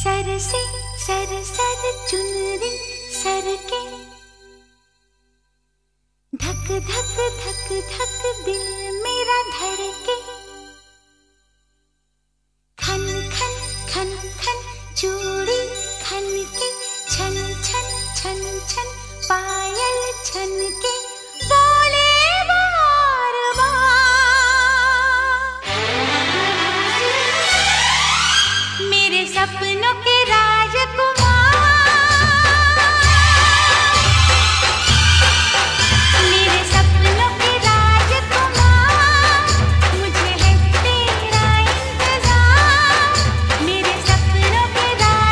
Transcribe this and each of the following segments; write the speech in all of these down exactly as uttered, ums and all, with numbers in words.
Sir से sir sir चुनरी sir के, धक धक धक धक दिल मेरा धड़के, खन खन खन खन चूड़ी खन के, छन छन छन छन पायल छन के, बोले बार बार मेरे सपनों के राजकुमार, मेरे सपनों के राजकुमार, मुझे है तेरा इंतजार, मेरे सपनों के राजकुमार।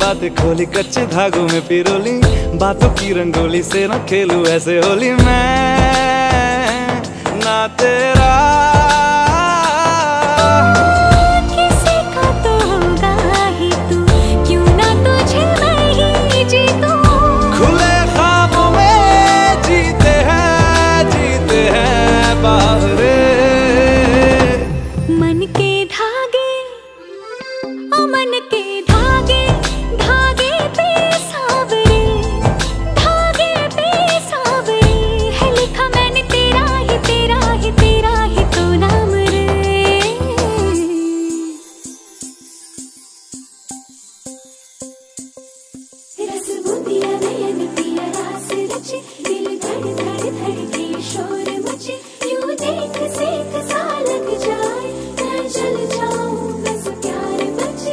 बातें खोली, कच्चे धागों में पिरोली, बातों की रंगोली से न खेलूं ऐसे होली मैं ना तेरा। किसी का तो होगा ही तू, क्यों ना तुझे मैं ही जीतूं। खुले ख्वाबों में जीते हैं, जीते हैं बाहरे। मन के धागे, ओ मन के धागे, धागे पे सावरे, धागे पे सावरे है लिखा मैंने तेरा ही, तेरा ही, तेरा ही तो नाम रे। रस बूंदिया नयन पिया रास रचे, दिल धड़ धड़ धड़के शोर मचे, यूं देख सेक सा लग जाए, मैं जल जाऊं बस प्यार बचे।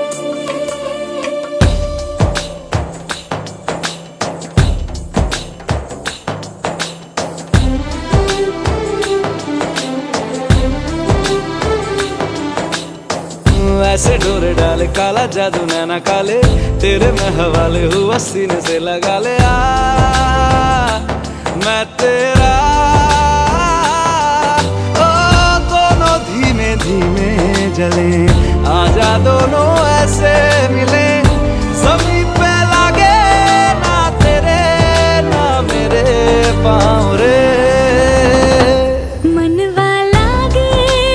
ऐसे डोरे डाले काला जादू नैना काले, तेरे में हवाले हुआ सीने से लगा ले। आ मैं तेरा, ओ दोनों धीमे धीमे जले, आजा दोनों ऐसे मिले, ज़मीन पे लागे ना तेरे ना मेरे पाँव रे। मनवा लागे,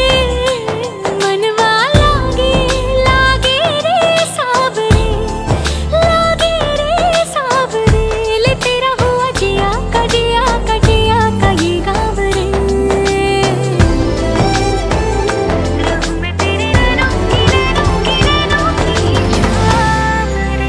मनवा लागे, लागे रे सावरे, लागे रे सावरे, ले तेरा हुआ जिया का, जिया का, जिया का ये गाँव रे। रहूं मैं तेरे नैनों की, नैनों की, नैनों की छाव रे।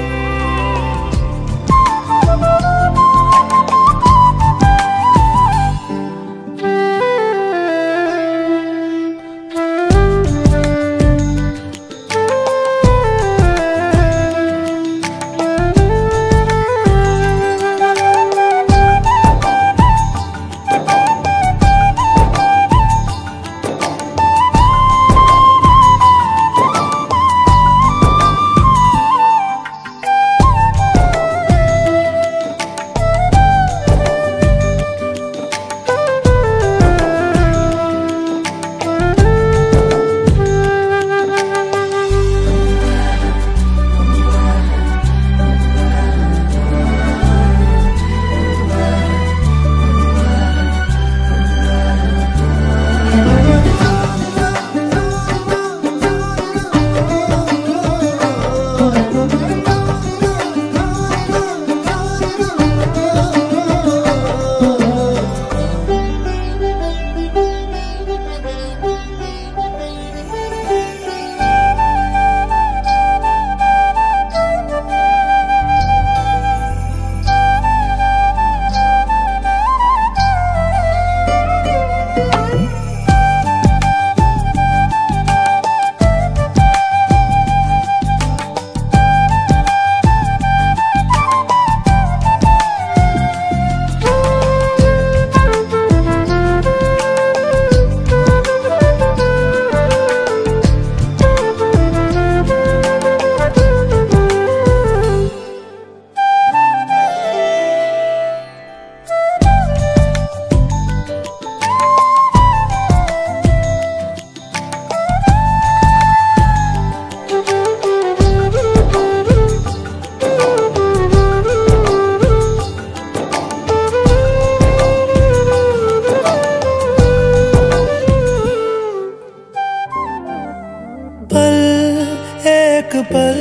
एक पल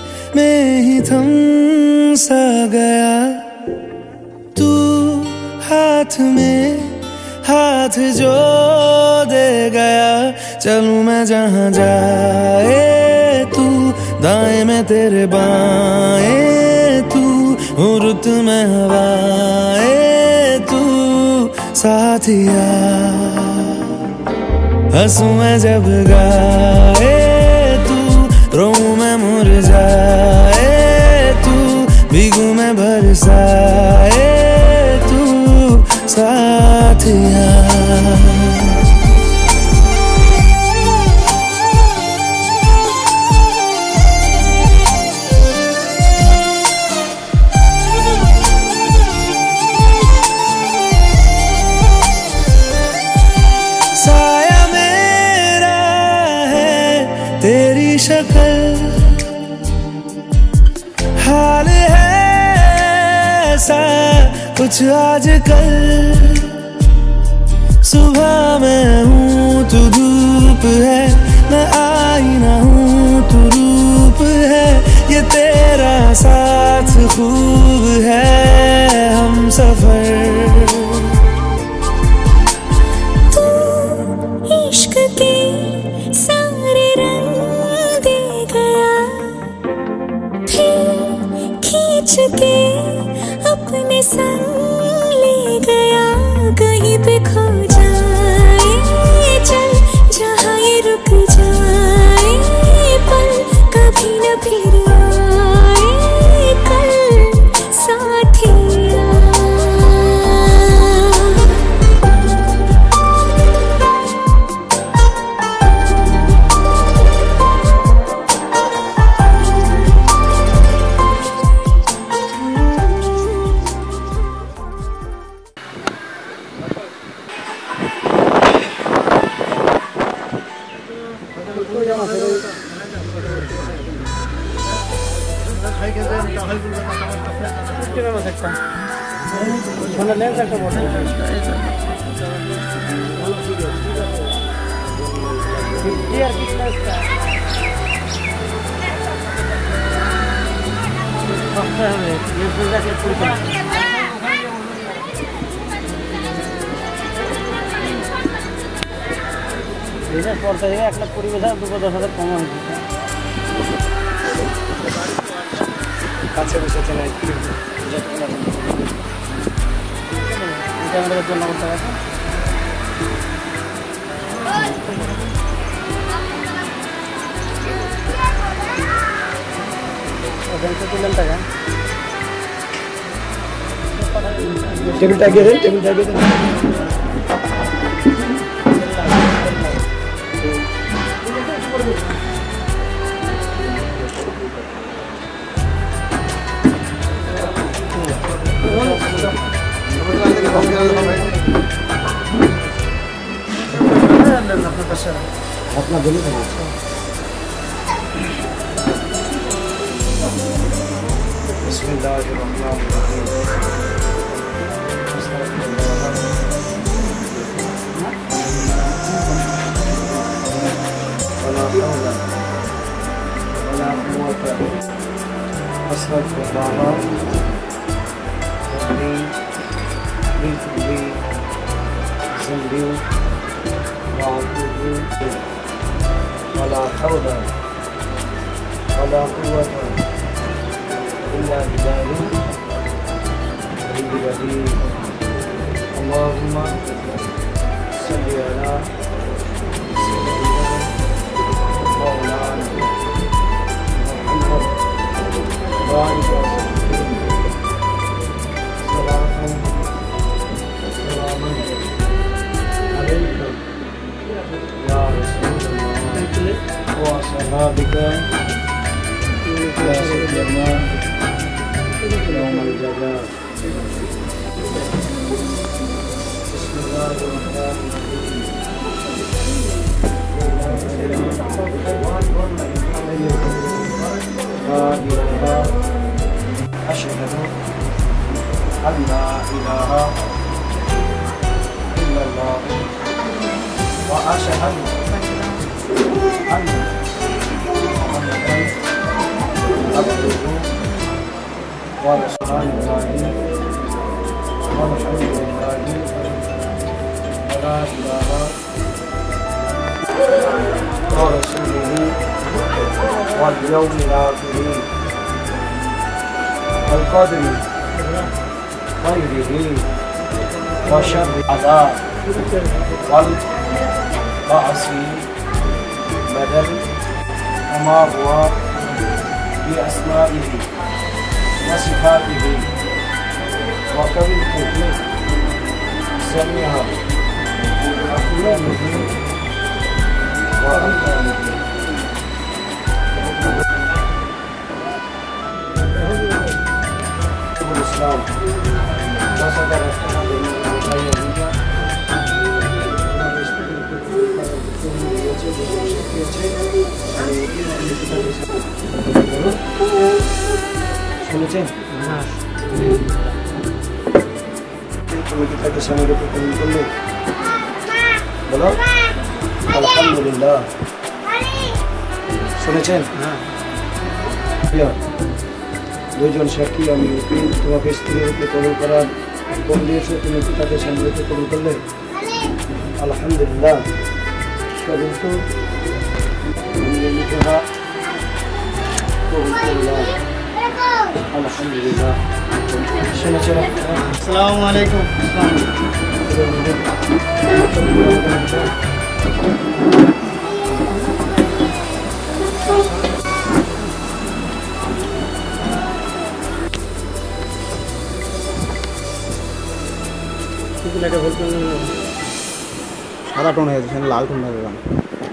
में ही थम सा गया, तू हाथ में हाथ जो दे गया। चलूं मैं जहाँ जाए तू, दाएं में तेरे बाएं तू, रुत में हवाएं तू साथिया। हंसूं मैं जब गाए तू, रोऊं मैं मुरझाए तू, भीगूं मैं बरसाए तू साथिया। शक्ल हाल है ऐसा कुछ आजकल। सुबह मैं हूँ तू धूप है, मैं आईना हूँ तू रूप है। ये तेरा साथ खूब है हम सफर। तू इश्क के सारे रंग दे गया, फिर खींच के अपने संग ले गया। कहीं पे खो जाए चल जहाँ ये रुक जाए पल, कभी न फिर आए कल साथिया। বিজনেস করতে গিয়ে এক লাখ কুড়ি হাজার দুটো দশ হাজার কম হয়েছে। কাছে বসেছে না একটু আমাদের জন্য করতে গেছে। ওখানে তুলেন টাকা টেবিলটা গিয়ে দেন, টেবিলটা গিয়ে দেন। अपना दिल्ली का ولا حول ولا قوة إلا بالله العلي اللهم صل على سيدنا مولانا محمد وعلى آله صلاة وسلاما عليك يا رسول الله وصحابك يا سيدنا يوم الجزاء. بسم الله الرحمن الرحيم. لا إله أشهد أن لا إله إلا الله وأشهد أن محمدا عبده ورسوله والحمد لله ولا إله ورسوله واليوم الآخر والقدر خيره وشر العذاب والبعث بدل وما هو بأسمائه وصفاته وكلمته سميها أقوامه وأقوامه. الإسلام وصدر শুনেছেন? তুমি কি তাকে স্বামীর উপর কবুল করলে? বলো আলহামদুলিল্লাহ। শুনেছেন? দুইজন সাক্ষী আমি তোমাকে স্ত্রীর রূপে কবুল করার হুকুম দিয়েছে, তুমি কি তাকে স্বামীর রূপে কবুল করলে? আলহামদুলিল্লাহ। কিন্তু আলহামদুলিল্লাহ। শুনেছেন? আসসালামু আলাইকুম। সাদা টোন হয়েছে, সেখানে লাল টোন হয়ে গেল।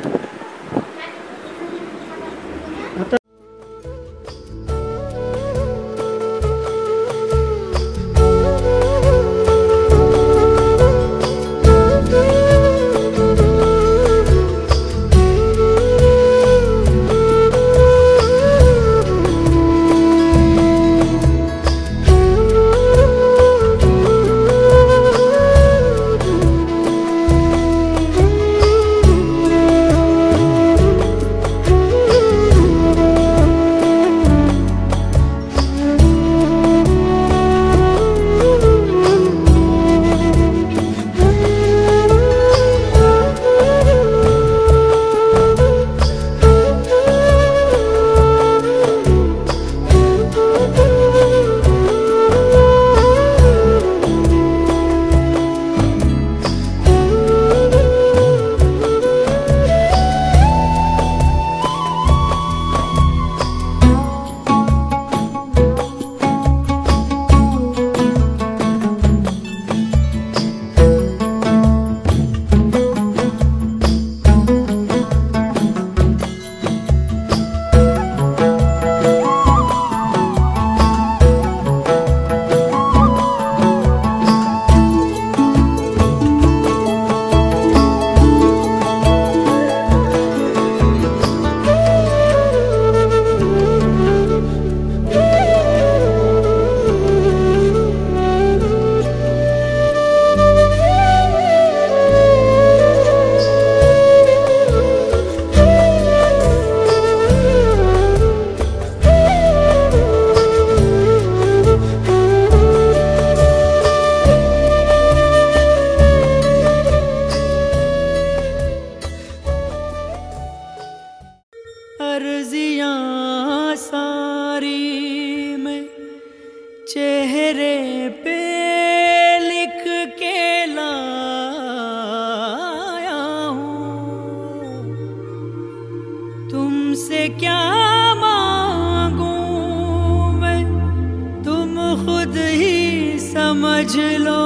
अर्जियां सारी मैं चेहरे पे लिख के लाया हूँ, तुमसे क्या मांगूं मैं, तुम खुद ही समझ लो।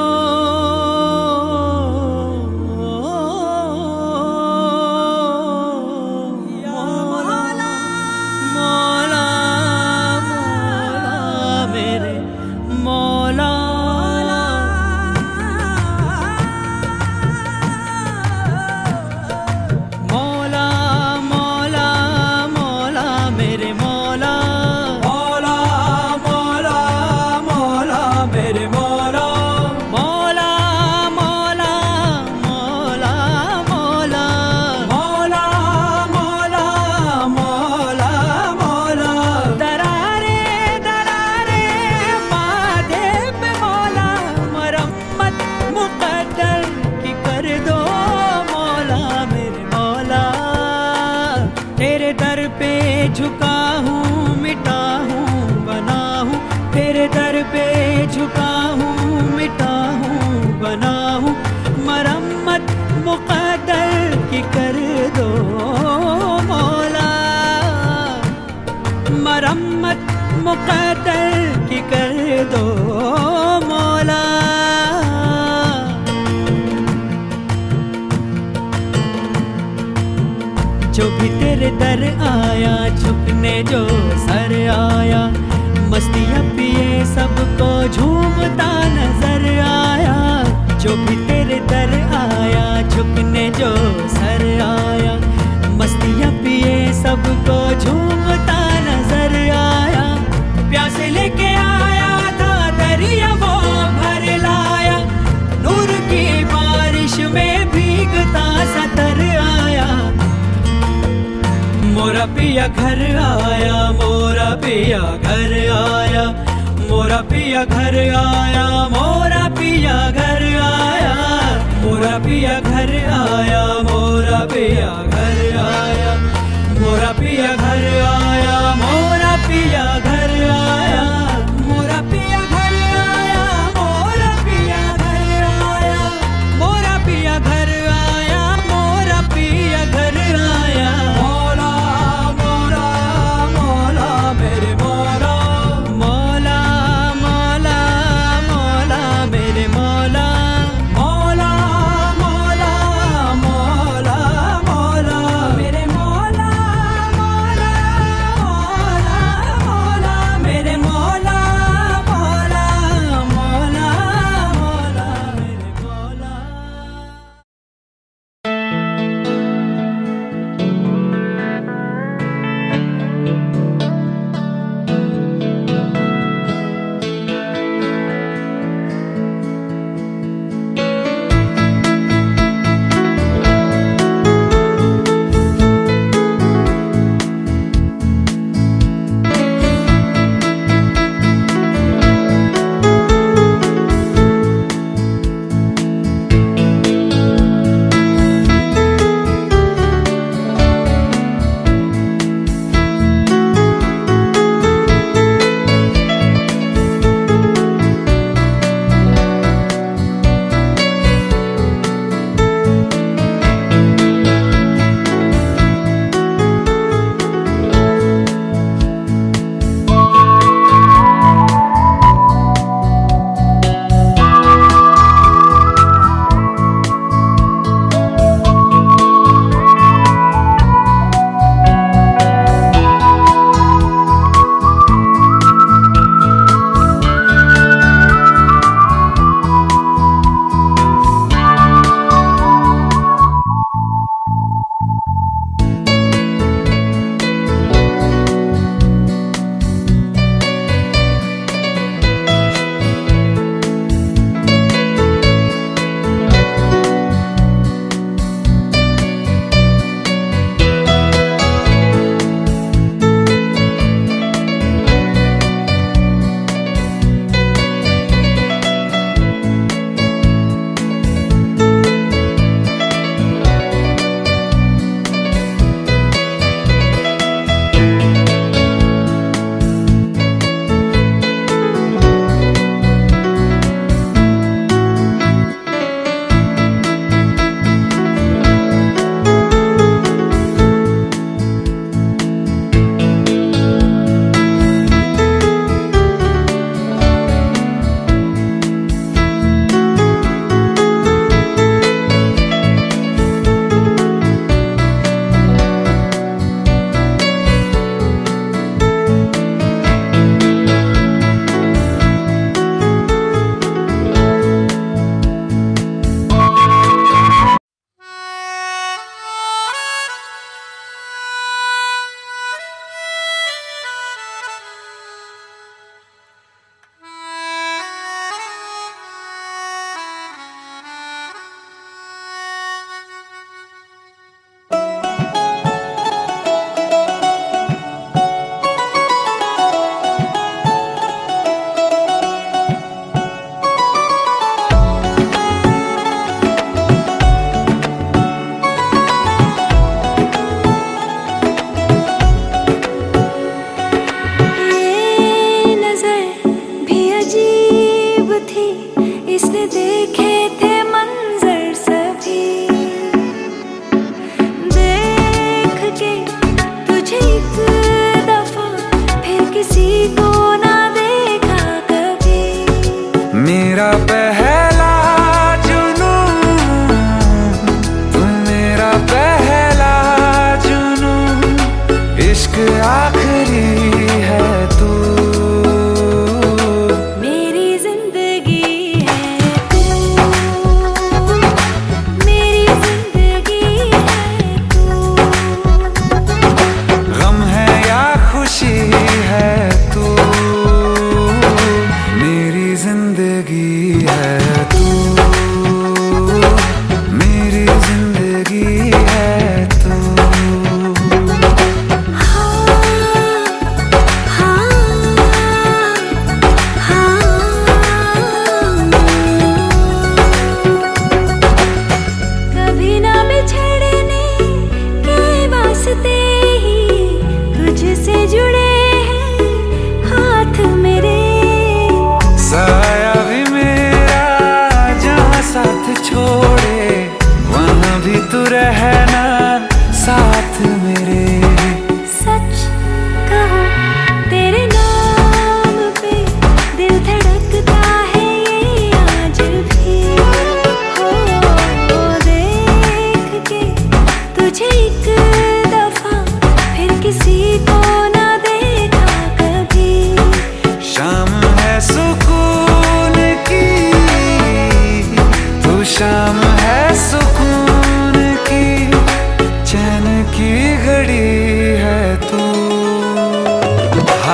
झुका हूँ मिटा हूँ बना हूँ, तेरे दर पे झुका हूँ मिटा हूँ बना हूँ, मरम्मत मुक़द्दर की कर दो मौला, मरम्मत मुक़द्दर की कर दो मौला। जो भी तेरे दर आया झुकने जो सर आया, मस्तियाँ पिए सबको झूमता नजर आया। जो भी तेरे दर आया झुकने जो सर आया, मस्तियाँ पिए सबको झूम पिया घर आया, मोरा पिया घर आया, मोरा पिया घर आया, मोरा पिया घर आया, मोरा पिया घर आया, मोरा पिया घर आया, मोरा पिया घर आया, मोरा पिया घर आया, मोरा पिया घर आया, मोरा पिया घर आया, मोरा पिया घर आया, मोरा पिया घर आया। मौला मौला मौला मेरे मौला, मौला मौला मौला मेरे मौला, मौला मौला मौला मौला मेरे मौला, मौला मौला मौला मेरे मौला, मौला मौला मौला मेरे मौला।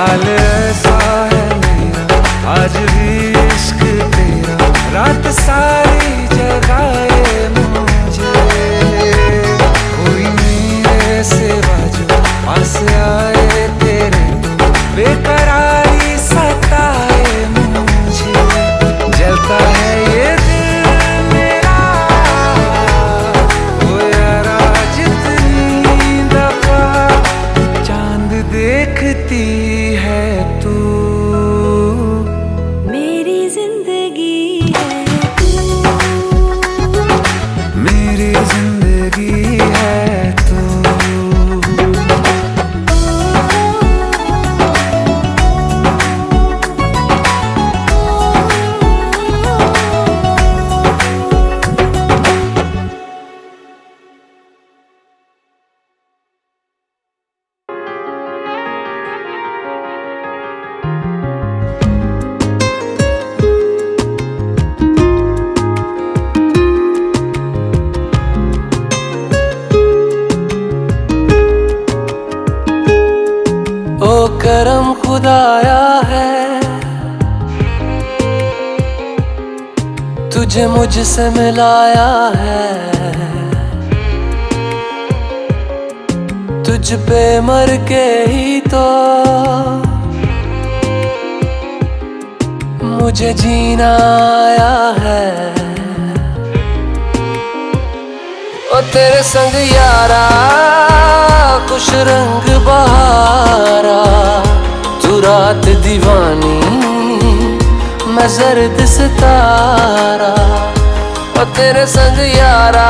हाल ऐसा है मेरा आज भी इश्क तेरा, रात सारी जगाए मुझे। कोई मेरे सिवा जो पास आए तेरे तो बेकरारी सताए मुझे। जलता है ये दिल मेरा ओ यारा जितनी दफा चांद देखती है तू। मेरी जिंदगी है तू, मेरी जिंदगी है तू। ओ करम खुदाया है तुझे मुझसे मिलाया है, तुझ पे मर के ही तो मुझे जीना आया है। ओ तेरे संग यारा खुश रंग बहारा, तू रात दीवानी मैं जर्द सितारा। ओ तेरे संग यारा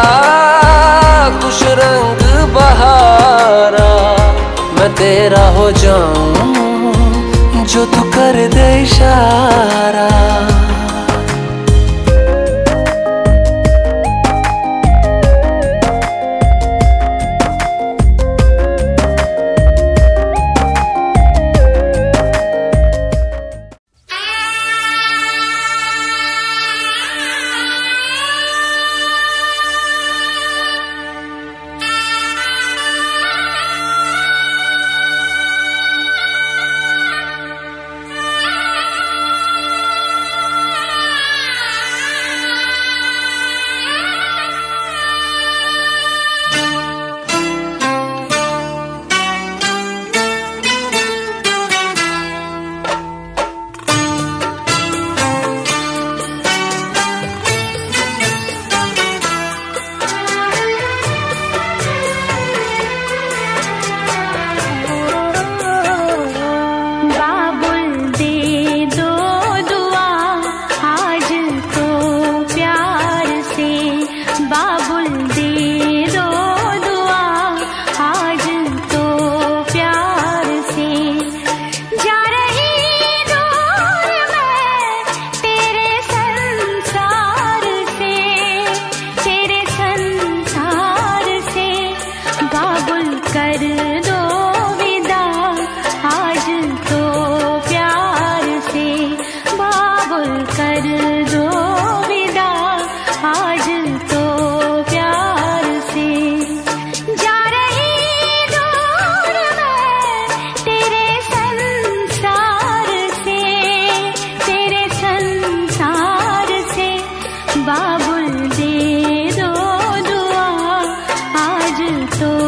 खुश रंग बहारा, मैं तेरा हो जाऊं जो तू कर दे इशारा। बाबुल दे दो दुआ आज तो